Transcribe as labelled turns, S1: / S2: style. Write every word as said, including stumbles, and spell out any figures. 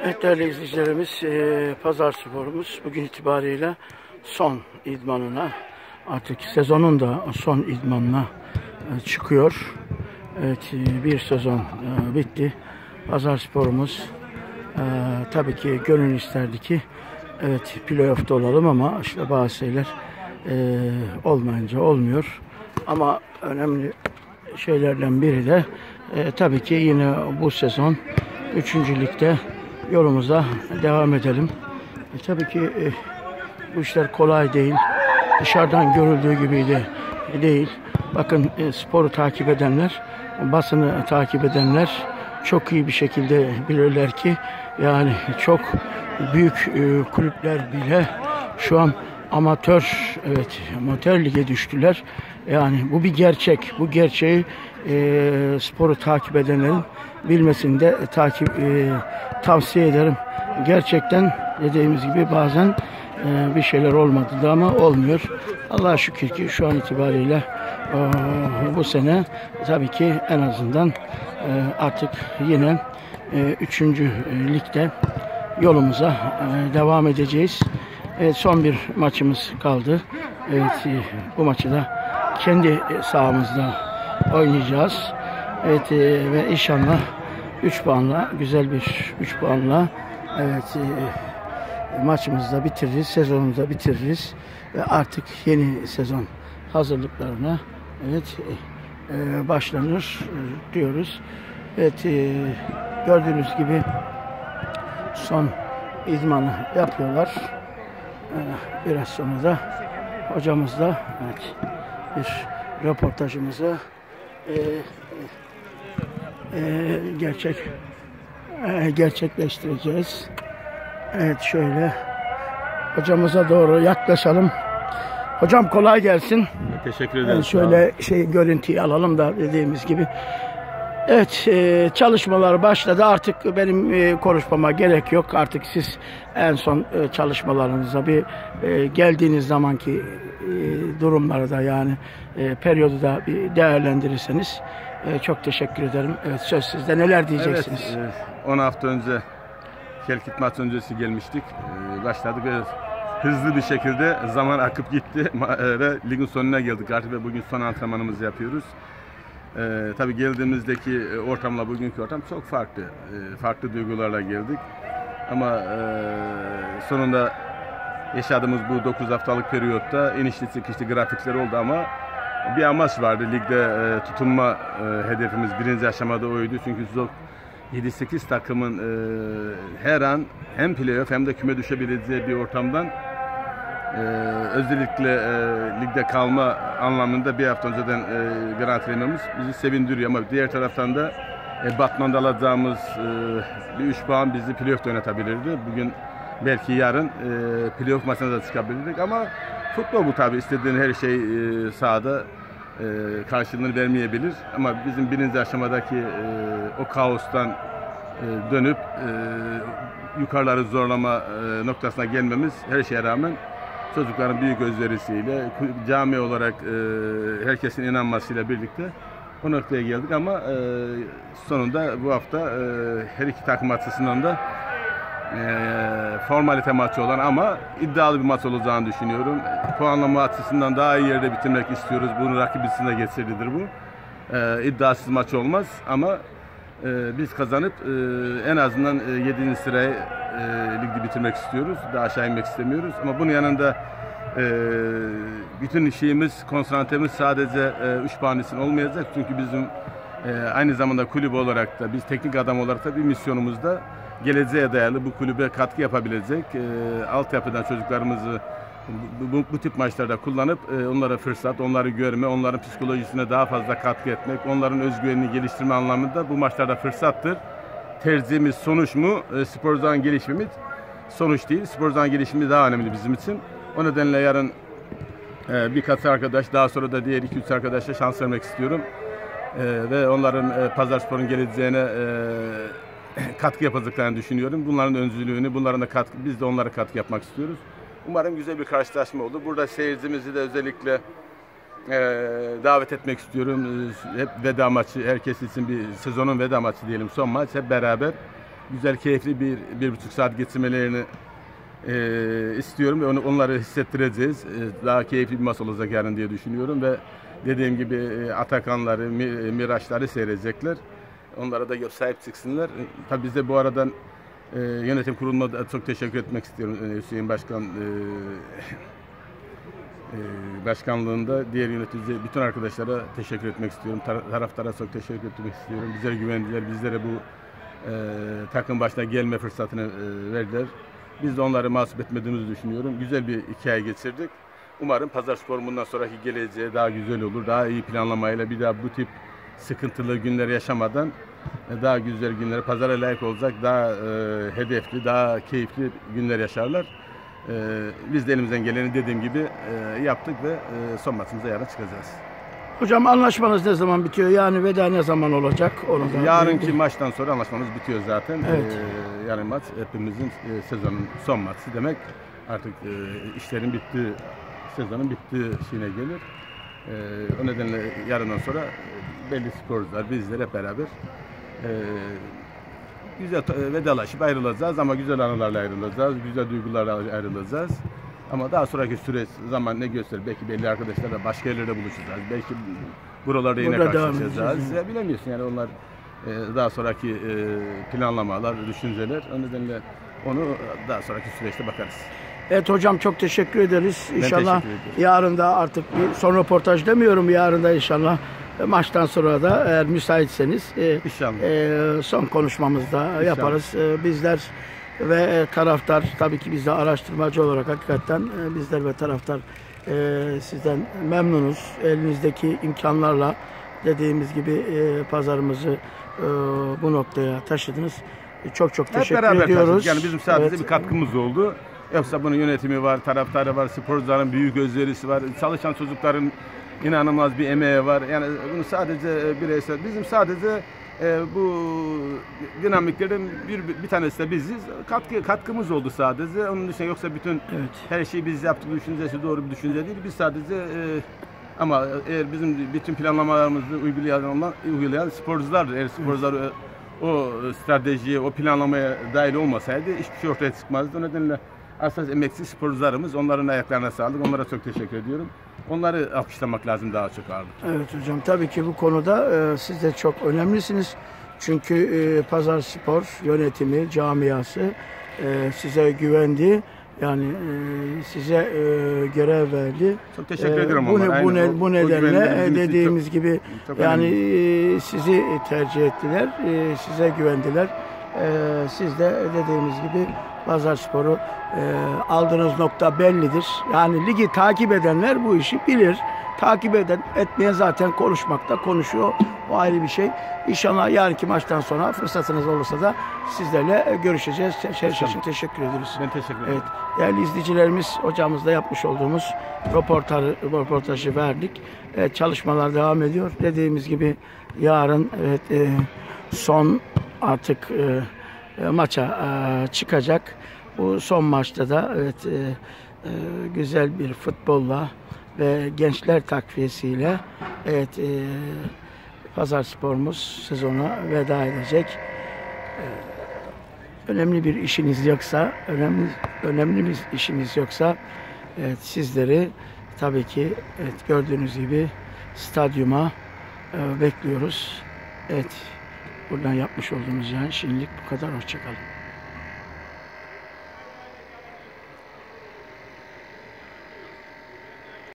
S1: Evet değerli izleyicilerimiz, e, Pazar Spor'umuz bugün itibariyle son idmanına, artık sezonun da son idmanına e, çıkıyor. Evet, e, bir sezon e, bitti. Pazar Spor'umuz e, tabii ki gönül isterdi ki evet playoff'ta olalım ama işte bazı şeyler e, olmayınca olmuyor. Ama önemli şeylerden biri de e, tabii ki yine bu sezon üçüncü ligde yolumuza devam edelim. E, tabii ki e, bu işler kolay değil. Dışarıdan görüldüğü gibi de değil. Bakın e, sporu takip edenler, basını takip edenler çok iyi bir şekilde bilirler ki yani çok büyük e, kulüpler bile şu an amatör, evet amatör lige düştüler. Yani bu bir gerçek. Bu gerçeği e, sporu takip edenlerin bilmesini de e, takip e, tavsiye ederim. Gerçekten dediğimiz gibi bazen e, bir şeyler olmadı da ama olmuyor. Allah'a şükür ki şu an itibariyle e, bu sene tabii ki en azından e, artık yine e, üçüncü E, ligde yolumuza e, devam edeceğiz. Evet, son bir maçımız kaldı. Evet, e, bu maçı da kendi sahamızda oynayacağız. Evet, e, ve inşallah üç puanla, güzel bir üç puanla evet e, maçımızı da bitiririz, sezonumuzu da bitiririz ve artık yeni sezon hazırlıklarına evet e, başlanır e, diyoruz. Evet, e, gördüğünüz gibi son idmanı yapıyorlar. E, biraz sonra da hocamızla evet bir röportajımızı e, e, gerçek e, gerçekleştireceğiz. Evet, şöyle hocamıza doğru yaklaşalım. Hocam kolay gelsin.
S2: Teşekkür ederim.
S1: Yani şöyle şey görüntüyü alalım da dediğimiz gibi. Evet, e, çalışmalar başladı. Artık benim e, konuşmama gerek yok. Artık siz en son e, çalışmalarınıza bir e, geldiğiniz zamanki e, durumları da yani e, periyodu da bir değerlendirirseniz e, çok teşekkür ederim. Evet, söz sizde. Neler diyeceksiniz?
S2: Evet, on hafta önce Kelkit maç öncesi gelmiştik. E, başladık ve hızlı bir şekilde zaman akıp gitti ve ligin sonuna geldik artık ve bugün son antrenmanımızı yapıyoruz. Ee, tabii geldiğimizdeki ortamla bugünkü ortam çok farklı. Ee, farklı duygularla geldik. Ama e, sonunda yaşadığımız bu dokuz haftalık periyotta inişli çıkışlı grafikler oldu ama bir amaç vardı. Ligde e, tutunma e, hedefimiz birinci aşamada oydu. Çünkü yedi sekiz takımın e, her an hem playoff hem de küme düşebileceği bir ortamdan Ee, özellikle e, ligde kalma anlamında bir hafta önceden e, garantilememiz bizi sevindiriyor ama diğer taraftan da e, Batman'da alacağımız e, bir üç puan bizi playoff'ta oynatabilirdi. Bugün belki yarın e, playoff maçına da çıkabilirdik ama futbol bu tabi, istediğin her şey e, sahada e, karşılığını vermeyebilir ama bizim birinci aşamadaki e, o kaostan e, dönüp e, yukarıları zorlama e, noktasına gelmemiz her şeye rağmen çocukların büyük özverisiyle, cami olarak e, herkesin inanmasıyla birlikte o noktaya geldik ama e, sonunda bu hafta e, her iki takım açısından da e, formalite maçı olan ama iddialı bir maç olacağını düşünüyorum. Puanlama açısından daha iyi yerde bitirmek istiyoruz. Bunun rakibisine geçerlidir bu. E, iddiasız maç olmaz ama e, biz kazanıp e, en azından e, yedinci sırayı E, ligde bitirmek istiyoruz. Daha aşağı inmek istemiyoruz. Ama bunun yanında e, bütün şeyimiz, konsantremiz sadece üç puan için olmayacak. Çünkü bizim e, aynı zamanda kulüp olarak da, biz teknik adam olarak da bir misyonumuzda geleceğe dayalı bu kulübe katkı yapabilecek e, altyapıdan çocuklarımızı bu, bu, bu tip maçlarda kullanıp e, onlara fırsat, onları görme, onların psikolojisine daha fazla katkı etmek, onların özgüvenini geliştirme anlamında bu maçlarda fırsattır. Tercihimiz sonuç mu? E, spordan gelişmemiz sonuç değil. Spordan gelişimi daha önemli bizim için. O nedenle yarın e, birkaç arkadaş, daha sonra da diğer iki üç arkadaşa şans vermek istiyorum. E, ve onların e, Pazarspor'un geleceğine e, katkı yapacaklarını düşünüyorum. Bunların öncülüğünü, bunların da katkı, biz de onlara katkı yapmak istiyoruz. Umarım güzel bir karşılaşma olur. Burada seyircimizi de özellikle e, davet etmek istiyorum. E, hep veda maçı, herkes için bir sezonun veda maçı diyelim, son maç. Hep beraber güzel, keyifli bir bir buçuk saat geçirmelerini e, istiyorum ve onu, onları hissettireceğiz. E, daha keyifli bir maç olacak yarın diye düşünüyorum ve dediğim gibi e, Atakanları, Miraçları seyredecekler. Onlara da sahip çıksınlar. E, tabii biz de bu aradan e, yönetim kuruluna da çok teşekkür etmek istiyorum. E, Hüseyin Başkan e, e, başkanlığında diğer yönetici bütün arkadaşlara teşekkür etmek istiyorum. Tar taraftara çok teşekkür etmek istiyorum. Bizlere güvendiler. Bizlere bu e, takım başına gelme fırsatını e, verdiler. Biz de onları mahcup etmediğimizi düşünüyorum. Güzel bir iki ay geçirdik. Umarım Pazarspor bundan sonraki geleceği daha güzel olur. Daha iyi planlamayla bir daha bu tip sıkıntılı günler yaşamadan daha güzel günlere, pazara layık olacak, daha e, hedefli, daha keyifli günler yaşarlar. E, biz de elimizden geleni dediğim gibi e, yaptık ve e, son maçımıza yarın çıkacağız.
S1: Hocam anlaşmanız ne zaman bitiyor? Yani veda ne zaman olacak? Onu da
S2: Yarınki bir... maçtan sonra anlaşmamız bitiyor zaten.
S1: Evet.
S2: E, yarın maç hepimizin e, sezonun son maçı demek. Artık e, işlerin bittiği, sezonun bittiği şeyine gelir. E, o nedenle yarından sonra e, belli sporcular, bizler hep beraber e, güzel vedalaşıp ayrılacağız ama güzel anılarla ayrılacağız, güzel duygularla ayrılacağız. Ama daha sonraki süreç zaman ne gösterir? Belki belli arkadaşlarla başka yerlerde buluşacağız. Belki buralarda yine
S1: Burada
S2: karşılaşacağız. Ya bilemiyorsun yani onlar e, daha sonraki e, planlamalar, düşünceler. O nedenle onu daha sonraki süreçte bakarız.
S1: Evet hocam çok teşekkür ederiz.
S2: Ben
S1: İnşallah
S2: teşekkür
S1: yarın da artık bir son röportaj demiyorum. Yarın da inşallah maçtan sonra da eğer müsaitseniz e, e, son konuşmamızda İnşallah. yaparız. E, bizler ve e, taraftar tabii ki biz de araştırmacı olarak hakikaten e, bizler ve taraftar e, sizden memnunuz. Elinizdeki imkanlarla dediğimiz gibi e, pazarımızı e, bu noktaya taşıdınız. E, çok çok teşekkür
S2: Hep beraber
S1: ediyoruz.
S2: Taşıdık. Yani bizim sadece
S1: evet.
S2: bir katkımız oldu. Yoksa bunun yönetimi var, taraftarı var, sporcuların büyük özverisi var, çalışan çocukların inanılmaz bir emeği var. Yani bunu sadece bireysel, bizim sadece e, bu dinamiklerin bir, bir tanesi de biziz. Katkı, katkımız oldu sadece. Onun dışında yoksa bütün evet. her şeyi biz yaptık düşüncesi doğru bir düşünce değil. Biz sadece e, ama eğer bizim bütün planlamalarımızı uygulayan, uygulayan sporculardır. Eğer sporcular evet. o stratejiye, o planlamaya dahil olmasaydı hiçbir şey ortaya çıkmazdı. O nedenle asas emeksiz sporcularımız, onların ayaklarına sağlık. Onlara çok teşekkür ediyorum. Onları alkışlamak lazım daha çok ağırlık.
S1: Evet hocam tabii ki bu konuda e, siz de çok önemlisiniz. Çünkü e, Pazarspor yönetimi, camiası e, size güvendi. Yani e, size e, görev verdi.
S2: Çok teşekkür e, ederim.
S1: Bu, ne, bu, ne, bu nedenle
S2: o,
S1: dediğimiz
S2: çok,
S1: gibi
S2: çok
S1: yani e, sizi tercih ettiler. E, size güvendiler. E, siz de dediğimiz gibi Pazarspor'u e, aldığınız nokta bellidir. Yani ligi takip edenler bu işi bilir. Takip eden, etmeyen zaten konuşmakta konuşuyor. O ayrı bir şey. İnşallah yarınki maçtan sonra fırsatınız olursa da sizlerle görüşeceğiz. Her şey için teşekkür ederiz.
S2: Ben teşekkür ederim.
S1: Evet, değerli izleyicilerimiz, hocamızla yapmış olduğumuz röportajı, röportajı verdik. Evet, çalışmalar devam ediyor. Dediğimiz gibi yarın evet e, son artık e, maça e, çıkacak. Bu son maçta da evet e, e, güzel bir futbolla ve gençler takviyesiyle evet e, Pazarspor'umuz sezona veda edecek. E, önemli bir işiniz yoksa, önemli önemli bir işiniz yoksa evet sizleri tabii ki evet gördüğünüz gibi stadyuma e, bekliyoruz. Evet buradan yapmış olduğumuz yani şimdilik bu kadar. Hoşça kalın.